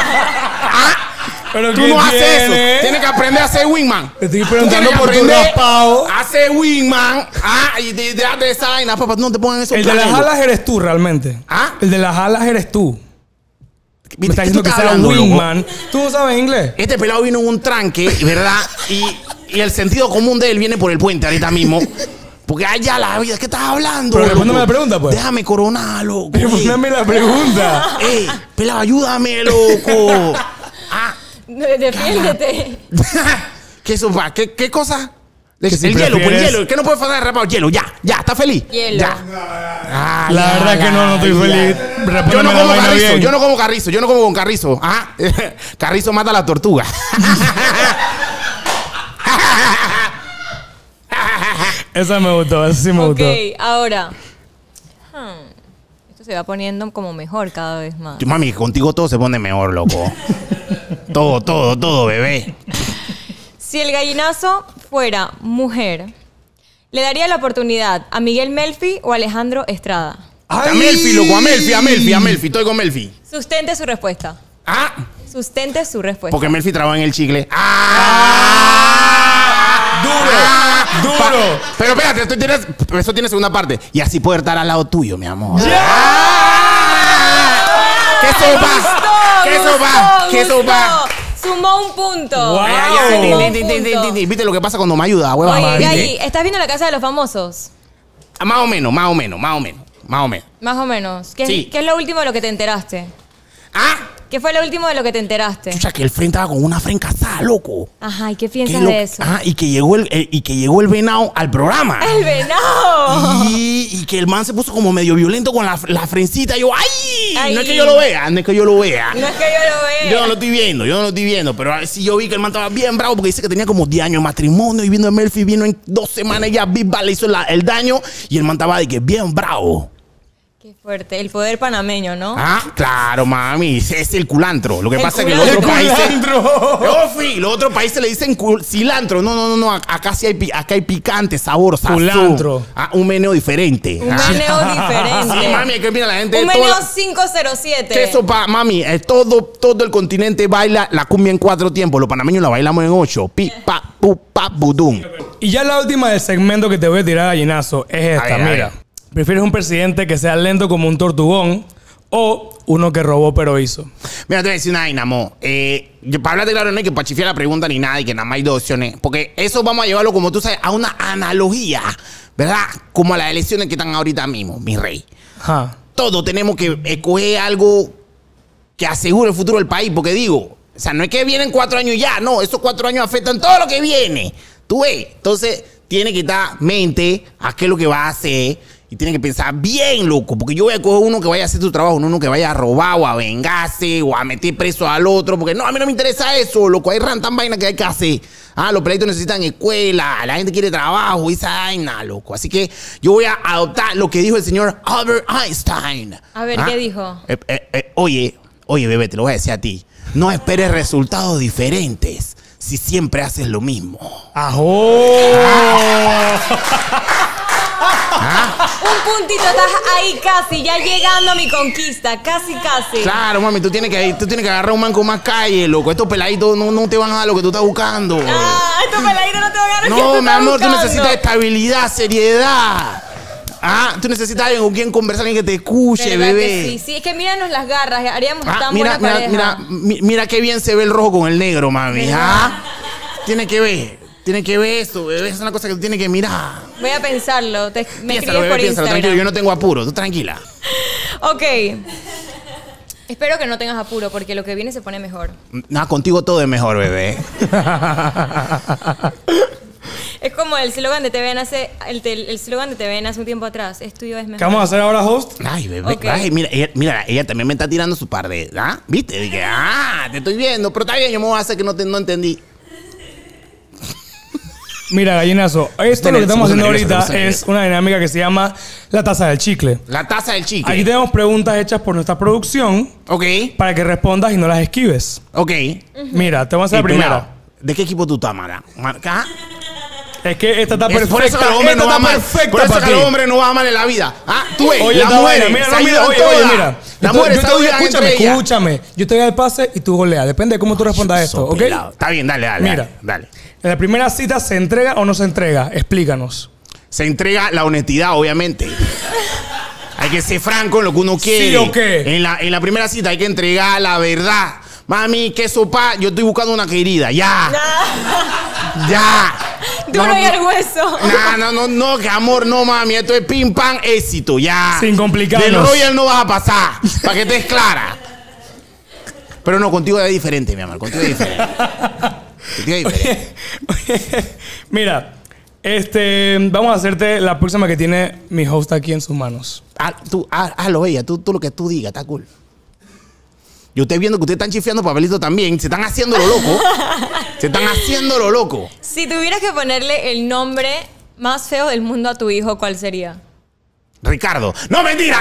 ¿Pero Tú qué no haces eso. tiene? Tienes que aprender a ser wingman. Te estoy Tú preguntando tienes que por tu aprender raspado. a ser wingman. Y déjate de esa vaina, papá. Tú no te pones en esos El de planes. las alas eres tú, realmente. ¿Ah? El de las alas eres tú. Me está ¿Qué diciendo tú que estás sea hablando, loco? wingman. ¿Tú no sabes inglés? Este pelado vino en un tranque, ¿verdad? Y el sentido común de él viene por el puente ahorita mismo. Porque allá la vida, ¿qué estás hablando? Pero loco? respóndeme la pregunta, pues. Déjame coronar, loco. Respóndeme la pregunta. Ey, pelado, ayúdame, loco. Ah, Defiéndete. ¿qué eso va? ¿Qué cosa? Que si el hielo, pues el prefieres- hielo. ¿Qué no puede faltar rapado? Hielo, ya, ¿estás feliz? Hielo. Ya. Ah, La ya, verdad es que ya, no estoy ya. feliz. Yo Respóndeme no la como vaina carrizo, bien. yo no como carrizo, yo no como con carrizo. Ajá. Carrizo mata a la tortuga. Esa me gustó, esa sí me Ok, gustó. ahora. Esto se va poniendo como mejor cada vez más. Mami, contigo todo se pone mejor, loco. Todo, bebé. Si el gallinazo fuera mujer, ¿le daría la oportunidad a Miguel Melfi o a Alejandro Estrada? A Melfi, loco, a Melfi. Estoy con Melfi. Sustente su respuesta. Ah, Sustente su respuesta. porque Melfi trabaja en el chicle. Duro. Pero espérate, esto tiene segunda parte. Y así poder estar al lado tuyo, mi amor. ¿Qué sopa? Sumó un punto. Wow. Sumó un punto. ¿Viste lo que pasa cuando me ayuda, hueva? Oye, ¿Viste? Galli, ¿estás viendo La Casa de los Famosos? Más o menos. Más o menos. Sí. ¿Qué es lo último de lo que te enteraste? Ah, ¿Qué fue lo último de lo que te enteraste? chucha, que el Fren estaba con una Fren casada, loco. Ajá, ¿y qué Que piensas lo- de eso? Ah, y que llegó el venado al programa. ¡El venado! Y que el man se puso como medio violento con la frencita. Yo, ¡ay! Ay. No es que yo lo vea, No es que yo lo vea. Yo no lo estoy viendo, pero sí yo vi que el man estaba bien bravo porque dice que tenía como 10 años de matrimonio y viendo a Melfi vino en 2 semanas ya Big Bang le hizo el daño y el man estaba de que bien bravo. Qué fuerte. El poder panameño, ¿no? Ah, claro, mami, es el culantro. Lo que El pasa es que culantro. los otros países Culantro. los otros países le dicen cilantro. No, acá sí acá hay picante, sabor, sazón. Culantro. Ah, un meneo diferente. Un Ah. meneo diferente. Sí, mami, es que mira la gente Un toda- meneo 507. Que eso, mami, todo el continente baila la cumbia en 4 tiempos. Los panameños la bailamos en 8. Pi, pa, pu, pa, budum. Y ya la última del segmento que te voy a tirar, gallinazo, es esta. A ver, a Mira, ver. ¿prefieres un presidente que sea lento como un tortugón o uno que robó pero hizo? Mira, te voy a decir una vaina, amor. Para hablarte claro, no hay que pachifiar la pregunta ni nada y que nada más hay 2 opciones. Porque eso vamos a llevarlo, como tú sabes, a una analogía, ¿verdad? Como a las elecciones que están ahorita mismo, mi rey. Ajá. Todos tenemos que escoger algo que asegure el futuro del país. Porque digo, o sea, no es que vienen 4 años ya, no. Esos 4 años afectan todo lo que viene. Tú ves. Entonces, tiene que estar mente a qué es lo que va a hacer. Y tiene que pensar bien, loco. Porque yo voy a coger uno que vaya a hacer su trabajo, no uno que vaya a robar o a vengarse o a meter preso al otro. Porque no, a mí no me interesa eso, loco. Hay tan vaina que hay que hacer. Ah, los peladitos necesitan escuela, la gente quiere trabajo, esa vaina, loco. Así que yo voy a adoptar lo que dijo el señor Albert Einstein. A ver, ¿qué dijo? Oye, bebé, te lo voy a decir a ti. No esperes resultados diferentes si siempre haces lo mismo. ¡Ajo! Un puntito, estás ahí casi, ya llegando a mi conquista. Casi. Claro, mami, tú tienes que agarrar un man con más calle, loco. Estos peladitos no te van a dar lo que tú estás buscando. Ah, estos peladitos no te van a dar lo que No, tú mi estás amor, tú buscando. necesitas estabilidad, seriedad. Ah, tú necesitas alguien con quien conversar, alguien que te escuche, ¿Verdad bebé. que sí? Es que míranos las garras, haríamos Ah, tan mira, buena pareja. mira qué bien se ve el rojo con el negro, mami. ¿Verdad? ¿Ah? Tiene que ver eso, bebé. Es una cosa que tú tienes que mirar. Voy a pensarlo. Me Piénsalo, escribes bebé, por piénsalo, Instagram. tranquilo. Yo no tengo apuro, tú tranquila. Ok. Espero que no tengas apuro porque lo que viene se pone mejor. Nada, contigo todo es mejor, bebé. Es como el slogan de TVN el slogan de TVN hace un tiempo atrás. Es tuyo, es mejor. ¿Qué vamos a hacer ahora, host? Ay, bebé. Ok. Ay, mira, ella también me está tirando su par de. ¿Ah? ¿Viste? Dije, te estoy viendo. Pero está bien, yo me voy a hacer que no entendí. Mira, gallinazo, esto lo que estamos haciendo ahorita es una dinámica que se llama la taza del chicle. La taza del chicle. Aquí tenemos preguntas hechas por nuestra producción Ok, para que respondas y no las esquives. ok. Mira, te vamos a hacer la Y primera. pelado, ¿de qué equipo tú estás, Mara? ¿Ah? Es que esta está Es perfecta. por eso que los hombres Esta no está van mal. perfecta Por eso para que ti. los hombres no van mal en la vida. Ah, tú ves, Oye, las esta mujeres vaina, mira, se no, mira, ayudan oye, todas. mira. Las mujeres se ayudan escúchame, entre ellas. escúchame. Yo te doy el pase y tú goleas. Depende de cómo tú respondas esto, ¿ok? Pelado. Está bien, dale. Mira. Dale. En la primera cita, ¿se entrega o no se entrega? Explícanos. Se entrega la honestidad, obviamente. Hay que ser franco en lo que uno quiere. ¿Sí o qué? En la primera cita hay que entregar la verdad. Mami, ¿qué sopa? Yo estoy buscando una querida. Ya. Ya. Duro y al hueso. No, que amor, no, mami. Esto es pim, pam, éxito. Ya. Sin complicarnos. Del Royal no vas a pasar. Para que estés clara. Pero no, contigo es diferente, mi amor. Contigo es diferente. Contigo es diferente. Mira, vamos a hacerte la próxima que tiene mi host aquí en sus manos. Hazlo, ella. Tú lo que tú digas, está cool. Yo estoy viendo que ustedes están chifeando papelito también. Se están haciendo lo loco. Se están haciendo lo loco. Si tuvieras que ponerle el nombre más feo del mundo a tu hijo, ¿cuál sería? Ricardo. ¡No, mentira!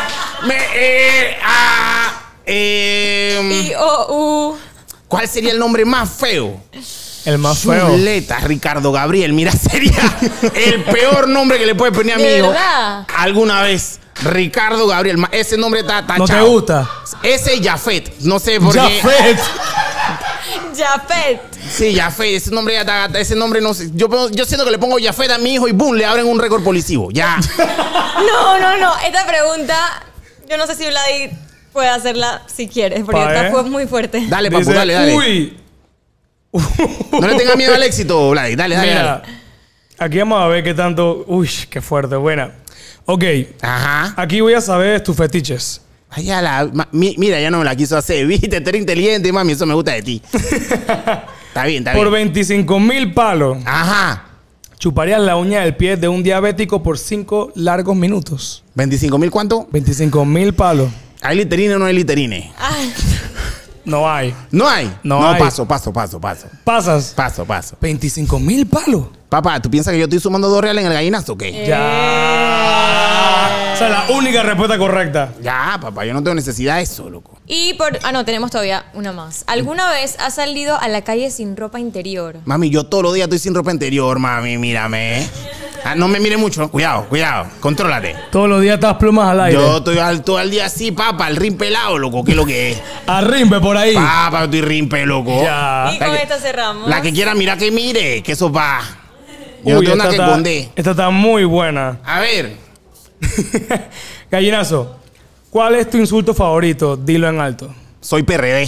¿Cuál sería el nombre más feo? El más feo. Chuleta, Ricardo Gabriel. Mira, sería el peor nombre que le puede poner a mi ¿De hijo verdad? alguna vez. Ricardo Gabriel. Ese nombre está ¿No te chao. gusta? Ese es Jafet. No sé por qué. Jafet. Jafet. Sí, Jafet. Ese nombre ya está. Ese nombre no sé. Yo siento que le pongo Jafet a mi hijo y boom, le abren un récord policivo. Ya. No. Esta pregunta, yo no sé si Vladi puede hacerla si quieres, porque esta fue muy fuerte. Dale, papu, Dice, dale. Uy. No le tengas miedo al éxito, Vladi. Dale. Mira, aquí vamos a ver qué tanto... Uy, qué fuerte. Buena. Ok. Ajá. Aquí voy a saber tus fetiches. Ay, mira, ya no me la quiso hacer. Viste, tú eres inteligente, mami. Eso me gusta de ti. Está bien. Por 25,000 palos, Ajá. chuparías la uña del pie de un diabético por 5 largos minutos. ¿25,000 cuánto? 25,000 palos. ¿Hay literine o no hay literine? Ay, No hay. ¿No hay? No hay. Paso. Pasas. Paso. 25,000 palos. Papá, ¿tú piensas que yo estoy sumando 2 reales en el gallinazo o qué? Ya. O sea, la única respuesta correcta. Ya, papá, yo no tengo necesidad de eso, loco. y por... Ah, no, tenemos todavía una más. ¿Alguna vez has salido a la calle sin ropa interior? Mami, yo todos los días estoy sin ropa interior, mami, mírame. No me mire mucho, cuidado, contrólate. Todos los días estás plumas al aire. Yo estoy todo el día así, papá, el rin pelado, loco, ¿qué es lo que es? Arrimpe por ahí. Papá, yo estoy rimpe, loco. Ya. Y con esta cerramos. La que quiera, mira que mire, que eso va. Yo no Uy, tengo nada que esta esconder. Esta está muy buena. A ver, Gallinazo, ¿cuál es tu insulto favorito? Dilo en alto. soy PRD.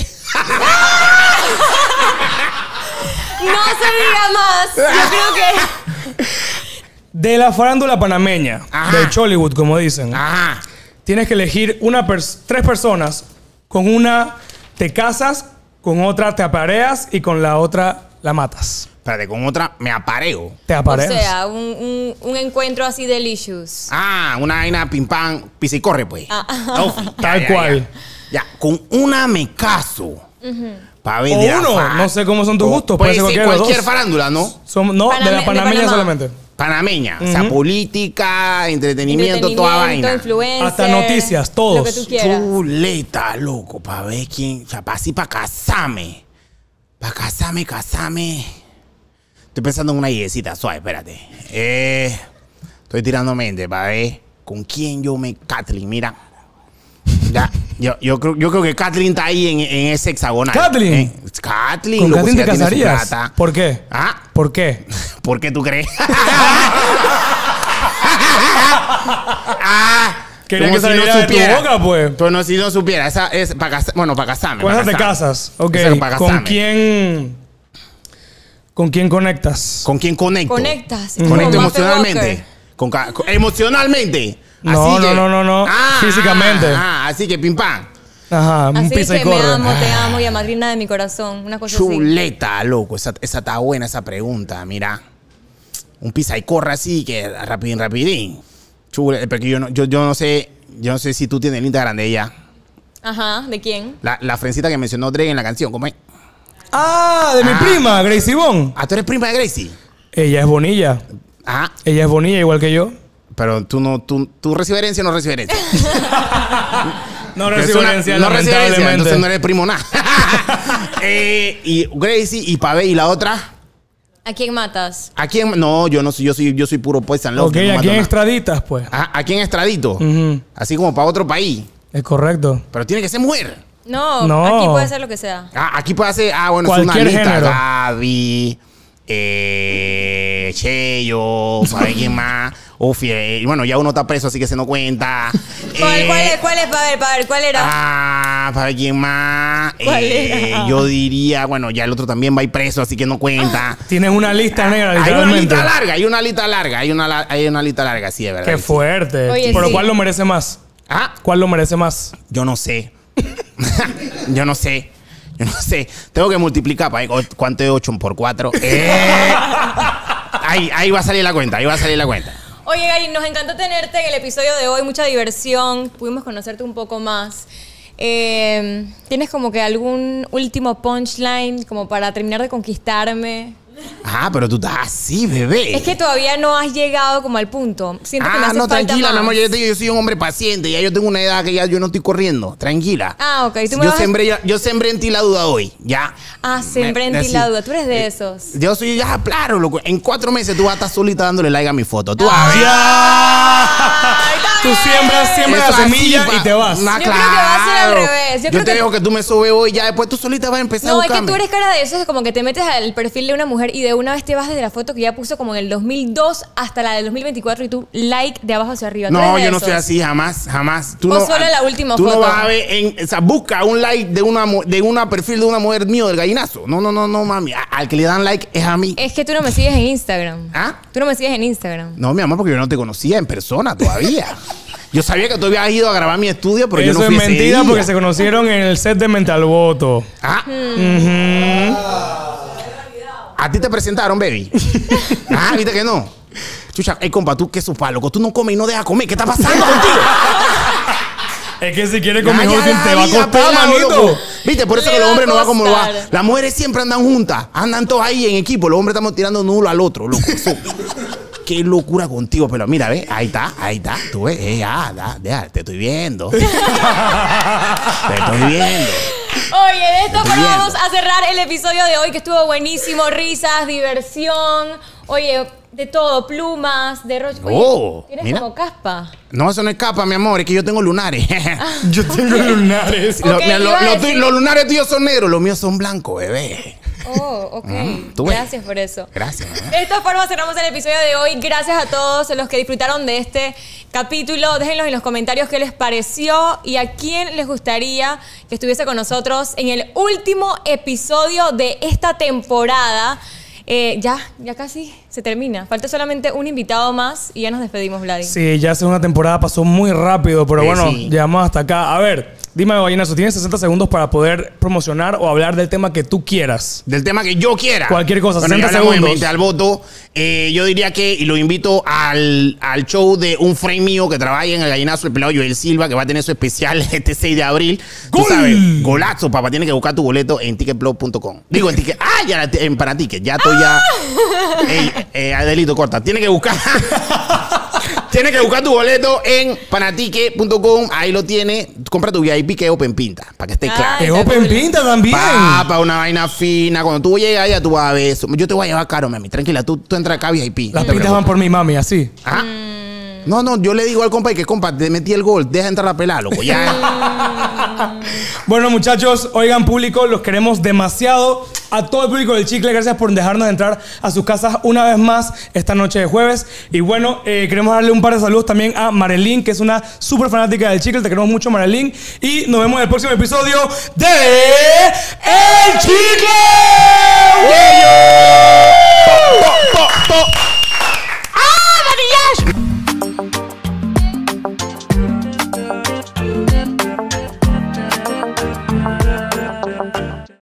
No se diga más. Yo creo que... De la farándula panameña, Ajá. de Chollywood, como dicen, Ajá. tienes que elegir 3 personas. Con una te casas, con otra te apareas y con la otra la matas. Espérate, con otra me apareo. Te O apareas. sea, un encuentro así delicious. Una vaina pim pam, pisa y corre, pues. Tal cual. Ya, con una me caso. Pa' ver O de la uno, no sé cómo son tus gustos, Puede puede ser ser cualquiera de los cualquier dos. farándula, ¿no? No, de la De panameña Panamá. solamente. Panameña. O sea, política, entretenimiento, toda vaina. Influencer. Hasta noticias, todos. Lo que tú quieras. Chuleta, loco, pa' ver quién. O sea, así para casarme. Para casarme. Estoy pensando en una idecita suave, espérate. Estoy tirando mente para ver con quién yo me... Kathleen, mira. Ya, yo creo que Kathleen está ahí en ese hexagonal. ¿Kathleen? Kathleen, ¿Con loco, Kathleen si te ella tiene su casarías? plata. ¿Por qué? ¿Ah? ¿Por qué? ¿Por qué tú crees? Quería como que saliera de tu boca, pues. Pero no, si no supiera. Esa es para casarme. Con pa' esa te casarme. casas. Ok. Esa es pa' ¿Con casarme. quién? ¿Con quién conectas? ¿Con quién conecto? Conectas. Conecto Como emocionalmente. Emocionalmente. No, Así que- no. Físicamente. Así que pim pam. Ajá, un Así pisa y que corre. te amo y a madrina de mi corazón. Una cosa así. Chuleta, loco. Esa está buena esa pregunta, mira. Un pisa y corre así que rapidín. Chuleta, porque yo no sé si tú tienes el Instagram de ella. Ajá, ¿de quién? La frencita que mencionó Drake en la canción, ¿cómo es? Ah, de mi prima, Gracie Bon. Ah, tú eres prima de Gracie. Ella es bonilla. Ajá. Ella es bonilla igual que yo. Pero tú recibes herencia o no recibes herencia. No Que recibo es herencia, no recibes herencia, lamentablemente. entonces no eres primo nada. Y Gracie y Pavé y la otra. ¿A quién matas? ¿A quién? No, yo no soy, yo soy puro pues San Ok, ¿a quién extraditas, pues? ¿A quién extradito? Ujú. Así como para otro país. Es correcto. Pero tiene que ser mujer. No, No. aquí puede ser lo que sea. Aquí puede ser, bueno, es Cualquier una lista. género. Gaby, Cheyo, para ver quién más. Uf, bueno, ya uno está preso, así que se no cuenta. ¿Cuál es? Para ver, ¿cuál era? Para ver quién más. ¿Cuál era? Yo diría, bueno, ya el otro también va a ir preso, así que no cuenta. Tienes una lista negra, Hay una literalmente. lista larga, hay una lista larga, sí, es verdad. Qué fuerte. Oye, Pero sí. ¿cuál lo merece más? ¿Ah? ¿Cuál lo merece más? Yo no sé. Yo no sé. Tengo que multiplicar para ver cuánto es 8 por 4. Ahí va a salir la cuenta, Oye, Gary, nos encantó tenerte en el episodio de hoy, mucha diversión, pudimos conocerte un poco más. ¿Tienes como que algún último punchline como para terminar de conquistarme? Pero tú estás así, bebé. Es que todavía no has llegado como al punto. Siento que me hace no, falta tranquila, más. mi amor, yo soy un hombre paciente, ya yo tengo una edad que ya yo no estoy corriendo, tranquila. Ok, tú me Yo vas a... yo sembré en ti la duda hoy, ya. Sembré en ti la duda, tú eres de esos. Yo soy, ya, claro, loco. En 4 meses tú vas a estar solita dándole like a mi foto. Tú vas a ver. ¡Ya! Tú siembras Eso la así, semilla y te vas. Yo creo que va a ser al revés. Yo te dejo que tú me subes hoy, ya después tú solita vas a empezar a No, es que buscarme. tú eres cara de eso, es como que te metes al perfil de una mujer y de una vez te vas desde la foto que ya puso como en el 2002 hasta la del 2024 y tú like de abajo hacia arriba. ¿Tú No, eres de yo no esos? soy así, jamás. Tú O no, solo la última tú foto. no vas a ver, o sea, busca un like de una perfil de una mujer mío del gallinazo. No, mami. Al que le dan like es a mí. Es que tú no me sigues en Instagram. ¿Ah? Tú no me sigues en Instagram. No, mi amor, porque yo no te conocía en persona todavía. Yo sabía que tú habías ido a grabar mi estudio, pero yo Eso no fui es ese mentira día. porque se conocieron en el set de Mental Voto. ¿A ti te presentaron, baby? ¿Viste que no? Chucha, compa, tú que sos loco. Tú no comes y no dejas comer. ¿Qué está pasando contigo? Es que si quieres comer Ya, Hosting, la te va a vida, costar, pelado, manito. loco. ¿Viste? Por eso Le que los va a hombres no van como lo van. costar. Las mujeres siempre andan juntas. Andan todos ahí en equipo. Los hombres estamos tirando nulo al otro, loco. Qué locura contigo, pero mira, ve, ahí está. Tú ves, te estoy viendo. Te estoy viendo. Oye, de esta Estoy forma viendo. vamos a cerrar el episodio de hoy que estuvo buenísimo. Risas, diversión. Oye, de todo, plumas, derroche. Oye, tienes mira. como caspa. No, eso no es capa, mi amor. Es que yo tengo lunares. Yo tengo lunares. Ok, Mira, iba a decir- los lunares tuyos son negros. Los míos son blancos, bebé. Ok. tú ves. Gracias por eso. Gracias. De esta forma cerramos el episodio de hoy. Gracias a todos los que disfrutaron de este capítulo. Déjenlos en los comentarios qué les pareció y a quién les gustaría que estuviese con nosotros en el último episodio de esta temporada. Ya casi se termina. Falta solamente un invitado más y ya nos despedimos, Vladi. Sí, ya hace una temporada pasó muy rápido, pero bueno, sí. llegamos hasta acá. A ver, dime, Gallinazo, tienes 60 segundos para poder promocionar o hablar del tema que tú quieras. Del tema que yo quiera. Cualquier cosa, Bueno, 60 ya hablamos de segundos. 20 al voto. Yo diría que, y lo invito al show de un friend mío que trabaja en el gallinazo, el pelado Joel Silva, que va a tener su especial este 6 de abril. Tú ¡Gol! sabes, golazo, papá. Tienes que buscar tu boleto en ticketplug.com. Digo, en ticket. Ya en Panaticket. Ya estoy ya. Ey, Adelito, corta. Tienes que buscar. Tienes que buscar tu boleto en panaticket.com. Ahí lo tienes. Compra tu VIP que es Open Pinta. Para que esté Ay, claro. Es está Open cool. Pinta también. Para una vaina fina. Cuando tú llegas allá, tú vas a ver eso. Yo te voy a llevar caro, mami. Tranquila, tú entras acá VIP. Las No te pintas van preocupes. por mi mami, así. Ajá. No, yo le digo al compa que, compa, te metí el gol. Deja entrar a pelar, loco. Ya. Bueno, muchachos, oigan, público, los queremos demasiado. A todo el público del Chicle, gracias por dejarnos entrar a sus casas una vez más esta noche de jueves. Y bueno, queremos darle un par de saludos también a Marilyn, que es una súper fanática del Chicle. Te queremos mucho, Marilyn. Y nos vemos en el próximo episodio de El Chicle. Po, po, po.